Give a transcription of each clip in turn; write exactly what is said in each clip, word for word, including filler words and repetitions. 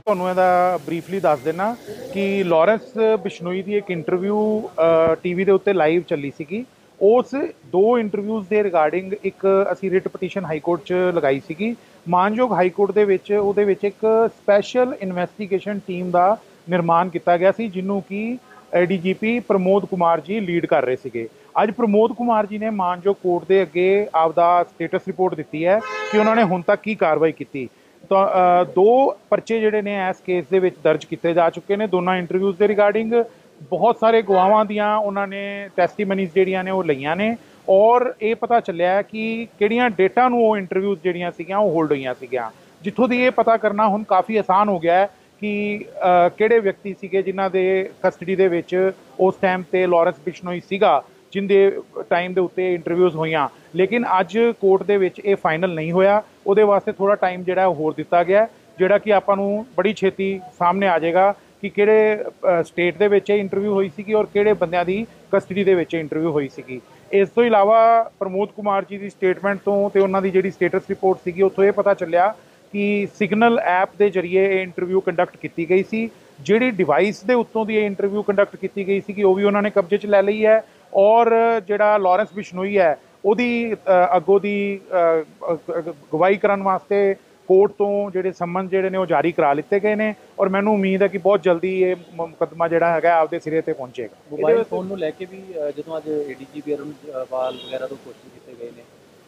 ਤੁਹਾਨੂੰ ਇਹਦਾ ਬਰੀਫਲੀ ਦੱਸ ਦੇਣਾ ਕਿ ਲਾਰੈਂਸ ਬਿਸ਼ਨੋਈ ਦੀ ਇੱਕ ਇੰਟਰਵਿਊ ਟੀਵੀ ਦੇ ਉੱਤੇ ਲਾਈਵ ਚੱਲੀ ਸੀਗੀ। ਉਸ ਦੋ ਇੰਟਰਵਿਊਜ਼ ਦੇ ਰਿਗਾਰਡਿੰਗ ਇੱਕ ਅਸੀਂ ਰਿਟ ਪਟੀਸ਼ਨ ਹਾਈ ਕੋਰਟ 'ਚ ਲਗਾਈ ਸੀਗੀ। ਮਾਨਯੋਗ ਹਾਈ ਕੋਰਟ ਦੇ ਵਿੱਚ ਉਹਦੇ ਵਿੱਚ ਇੱਕ ਸਪੈਸ਼ਲ ਇਨਵੈਸਟੀਗੇਸ਼ਨ ਟੀਮ ਦਾ ਨਿਰਮਾਣ ਕੀਤਾ ਗਿਆ ਸੀ, ਜਿਹਨੂੰ ਕਿ ਡੀ ਜੀ ਪੀ ਪ੍ਰਮੋਦ ਕੁਮਾਰ ਜੀ ਲੀਡ ਕਰ ਰਹੇ ਸੀਗੇ। ਅੱਜ ਪ੍ਰਮੋਦ ਕੁਮਾਰ ਜੀ ਨੇ ਮਾਨਯੋਗ ਕੋਰਟ ਦੇ ਅੱਗੇ ਆਪਦਾ ਸਟੇਟਸ ਰਿਪੋਰਟ ਦਿੱਤੀ ਹੈ ਕਿ ਉਹਨਾਂ ਨੇ ਹੁਣ ਤੱਕ ਕੀ ਕਾਰਵਾਈ ਕੀਤੀ। ਤਾਂ ਦੋ ਪਰਚੇ ਜਿਹੜੇ ਨੇ ਇਸ ਕੇਸ ਦੇ ਵਿੱਚ ਦਰਜ ਕੀਤੇ ਜਾ ਚੁੱਕੇ ਨੇ ਦੋਨਾਂ ਇੰਟਰਵਿਊਜ਼ ਦੇ ਰਿਗਾਰਡਿੰਗ। ਬਹੁਤ ਸਾਰੇ ਗਵਾਹਾਂ ਦੀਆਂ ਉਹਨਾਂ ਨੇ ਟੈਸਟੀਮਨੀਜ਼ ਜਿਹੜੀਆਂ ਨੇ ਉਹ ਲਈਆਂ ਨੇ ਔਰ ਇਹ ਪਤਾ ਚੱਲਿਆ ਕਿ ਕਿਹੜੀਆਂ ਡੇਟਾ ਨੂੰ ਉਹ ਇੰਟਰਵਿਊਜ਼ ਜਿਹੜੀਆਂ ਸੀਗੀਆਂ ਉਹ ਹੋਲਡ ਹੋਈਆਂ ਸੀਗੀਆਂ, ਜਿੱਥੋਂ ਦੀ ਇਹ ਪਤਾ ਕਰਨਾ ਹੁਣ ਕਾਫੀ ਆਸਾਨ ਹੋ ਗਿਆ ਹੈ ਕਿ ਕਿਹੜੇ ਵਿਅਕਤੀ ਸੀਗੇ ਜਿਨ੍ਹਾਂ ਦੇ ਕਸਟਡੀ ਦੇ ਵਿੱਚ ਉਸ ਟਾਈਮ 'ਤੇ ਲਾਰੈਂਸ ਬਿਸ਼ਨੋਈ ਸੀਗਾ, ਜਿੰਦੇ ਟਾਈਮ ਦੇ ਉੱਤੇ ਇੰਟਰਵਿਊਜ਼ ਹੋਈਆਂ। ਲੇਕਿਨ ਅੱਜ ਕੋਰਟ ਦੇ ਵਿੱਚ ਇਹ ਫਾਈਨਲ ਨਹੀਂ ਹੋਇਆ, ਉਹਦੇ ਵਾਸਤੇ ਥੋੜ੍ਹਾ ਟਾਈਮ ਜਿਹੜਾ ਉਹ ਹੋਰ ਦਿੱਤਾ ਗਿਆ, ਜਿਹੜਾ ਕਿ ਆਪਾਂ ਨੂੰ ਬੜੀ ਛੇਤੀ ਸਾਹਮਣੇ ਆ ਜਾਏਗਾ ਕਿ ਕਿਹੜੇ ਸਟੇਟ ਦੇ ਵਿੱਚ ਇਹ ਇੰਟਰਵਿਊ ਹੋਈ ਸੀਗੀ ਔਰ ਕਿਹੜੇ ਬੰਦਿਆਂ ਦੀ ਕਸਟਡੀ ਦੇ ਵਿੱਚ ਇੰਟਰਵਿਊ ਹੋਈ ਸੀਗੀ। ਇਸ ਤੋਂ ਇਲਾਵਾ ਪ੍ਰਮੋਦ ਕੁਮਾਰ ਜੀ ਦੀ ਸਟੇਟਮੈਂਟ ਤੋਂ ਤੇ ਉਹਨਾਂ ਦੀ ਜਿਹੜੀ ਸਟੇਟਸ ਰਿਪੋਰਟ ਸੀਗੀ ਉੱਥੋਂ ਇਹ ਪਤਾ ਚੱਲਿਆ ਕਿ ਸਿਗਨਲ ਐਪ ਦੇ ਜ਼ਰੀਏ ਇਹ ਇੰਟਰਵਿਊ ਕੰਡਕਟ ਕੀਤੀ ਗਈ ਸੀ। ਜਿਹੜੀ ਡਿਵਾਈਸ ਦੇ ਉੱਤੋਂ ਦੀ ਇਹ ਇੰਟਰਵਿਊ ਕੰਡਕਟ ਕੀਤੀ ਗਈ ਸੀਗੀ ਉਹ ਵੀ ਉਹਨਾਂ ਨੇ ਕਬਜ਼ੇ 'ਚ ਲੈ ਲਈ ਹੈ ਔਰ ਜਿਹੜਾ ਲਾਰੈਂਸ ਬਿਸ਼ਨੋਈ ਹੈ ਉਹਦੀ ਅੱਗੋਂ ਦੀ ਗਵਾਹੀ ਕਰਨ ਵਾਸਤੇ ਕੋਰਟ ਤੋਂ ਜਿਹੜੇ ਸੰਮਨ ਜਿਹੜੇ ਨੇ ਉਹ ਜਾਰੀ ਕਰਾ ਲਿੱਤੇ ਗਏ ਨੇ ਔਰ ਮੈਨੂੰ ਉਮੀਦ ਹੈ ਕਿ ਬਹੁਤ ਜਲਦੀ ਇਹ ਮੁਕੱਦਮਾ ਜਿਹੜਾ ਹੈਗਾ ਆਪਦੇ ਸਿਰੇ ਤੇ ਪਹੁੰਚੇਗਾ। ਮੋਬਾਈਲ ਫੋਨ ਨੂੰ ਲੈ ਕੇ ਵੀ ਜਦੋਂ ਅੱਜ ਏ ਡੀ ਜੀ ਪੀ ਅਰੁਣਵਾਲ ਵਗੈਰਾ ਤੋਂ ਕੁਐਸਚਨ ਕੀਤੇ ਗਏ ਨੇ।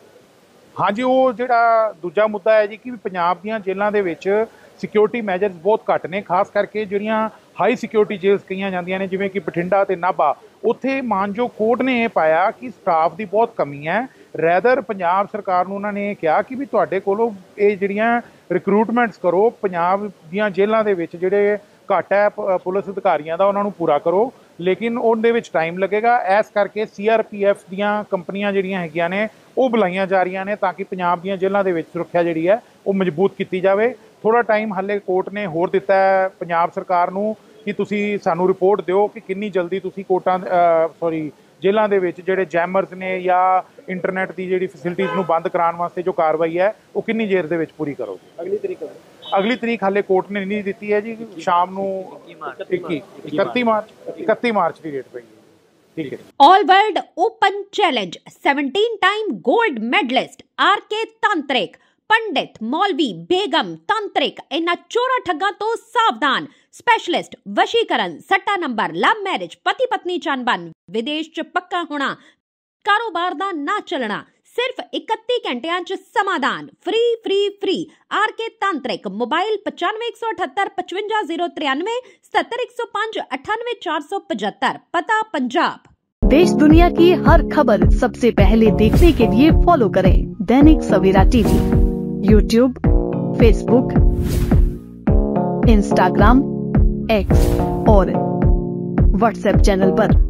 ਹਾਂਜੀ, ਉਹ ਜਿਹੜਾ ਦੂਜਾ ਮੁੱਦਾ ਹੈ ਜੀ ਕਿ ਪੰਜਾਬ ਦੀਆਂ ਜੇਲ੍ਹਾਂ ਦੇ ਵਿੱਚ ਸਿਕਿਉਰਿਟੀ ਮੈਜਰਸ ਬਹੁਤ ਘੱਟ ਨੇ, ਖਾਸ ਕਰਕੇ ਜਿਹੜੀਆਂ ਹਾਈ ਸਿਕਿਉਰਿਟੀ ਜੇਲ੍ਸ ਕਹੀਆਂ ਜਾਂਦੀਆਂ ਨੇ ਜਿਵੇਂ ਕਿ ਬਠਿੰਡਾ ਅਤੇ ਨਾਭਾ, ਉੱਥੇ ਮਾਨਯੋਗ ਕੋਰਟ ਨੇ ਇਹ ਪਾਇਆ ਕਿ ਸਟਾਫ ਦੀ ਬਹੁਤ ਕਮੀ ਹੈ। ਰੈਦਰ ਪੰਜਾਬ ਸਰਕਾਰ ਨੂੰ ਉਹਨਾਂ ਨੇ ਕਿਹਾ ਕਿ ਵੀ ਤੁਹਾਡੇ ਕੋਲੋਂ ਇਹ ਜਿਹੜੀਆਂ ਰਿਕਰੂਟਮੈਂਟਸ ਕਰੋ, ਪੰਜਾਬ ਦੀਆਂ ਜੇਲ੍ਹਾਂ ਦੇ ਵਿੱਚ ਜਿਹੜੇ ਘੱਟ ਹੈ ਪੁਲਿਸ ਅਧਿਕਾਰੀਆਂ ਦਾ ਉਹਨਾਂ ਨੂੰ ਪੂਰਾ ਕਰੋ, ਲੇਕਿਨ ਉਹਦੇ ਵਿੱਚ ਟਾਈਮ ਲੱਗੇਗਾ। ਇਸ ਕਰਕੇ ਸੀ ਆਰ ਪੀ ਐਫ ਦੀਆਂ ਕੰਪਨੀਆਂ ਜਿਹੜੀਆਂ ਹੈਗੀਆਂ ਨੇ ਉਹ ਬੁਲਾਈਆਂ ਜਾ ਰਹੀਆਂ ਨੇ ਤਾਂ ਕਿ ਪੰਜਾਬ ਦੀਆਂ ਜੇਲ੍ਹਾਂ ਦੇ ਵਿੱਚ ਸੁਰੱਖਿਆ ਜਿਹੜੀ ਹੈ ਉਹ ਮਜ਼ਬੂਤ ਕੀਤੀ ਜਾਵੇ। ਥੋੜ੍ਹਾ ਟਾਈਮ ਹਾਲੇ ਕੋਰਟ ਨੇ ਹੋਰ ਦਿੱਤਾ ਹੈ ਪੰਜਾਬ ਸਰਕਾਰ ਨੂੰ ਕਿ ਤੁਸੀਂ ਸਾਨੂੰ ਰਿਪੋਰਟ ਦਿਓ ਕਿ ਕਿੰਨੀ ਜਲਦੀ ਤੁਸੀਂ ਕੋਰਟਾਂ ਸੌਰੀ ਜੇਲ੍ਹਾਂ ਦੇ ਵਿੱਚ ਜਿਹੜੇ ਜੈਮਰਸ ਨੇ ਜਾਂ ਇੰਟਰਨੈਟ ਦੀ ਜਿਹੜੀ ਫੈਸਿਲਿਟੀਜ਼ ਨੂੰ ਬੰਦ ਕਰਾਉਣ ਵਾਸਤੇ ਜੋ ਕਾਰਵਾਈ ਹੈ ਉਹ ਕਿੰਨੀ ਦੇਰ ਦੇ ਵਿੱਚ ਪੂਰੀ ਕਰੋਗੇ। ਅਗਲੀ ਤਰੀਕ ਅਗਲੀ ਤਰੀਕ ਹਾਲੇ ਕੋਰਟ ਨੇ ਨਹੀਂ ਦਿੱਤੀ ਹੈ ਜੀ, ਸ਼ਾਮ ਨੂੰ ਇੱਕੀ ਇਕੱਤੀ ਮਾਰਚ ਇਕੱਤੀ ਮਾਰਚ ਦੀ ਡੇਟ ਪਈ ਹੈ। ਠੀਕ ਹੈ। ऑल वर्ल्ड ओपन चैलेंज सत्रह time gold medalist R K तांत्रिक पंडित मौलवी बेगम तांत्रिक इन्हां चोरा ठग्गां तो सावधान। स्पेशलिस्ट वशीकरण, सट्टा नंबर, लव मैरिज, पति पत्नी चनबन, विदेश च पक्का होना, कारोबार दा ना चलना, सिर्फ इकत्ती घंटियां च समाधान। Free free free are K तांत्रिक। मोबाइल पचानवे एक सौ अठहत्तर पचवंजा जीरो तिरानवे सत्तर एक सौ पांच अठानवे चार सौ पचहत्तर। पता पंजाब। देश दुनिया की हर खबर सबसे पहले देखने के लिए फॉलो करें Dainik Savera TV, YouTube, Facebook, Instagram, X और व्हाट्सएप चैनल पर।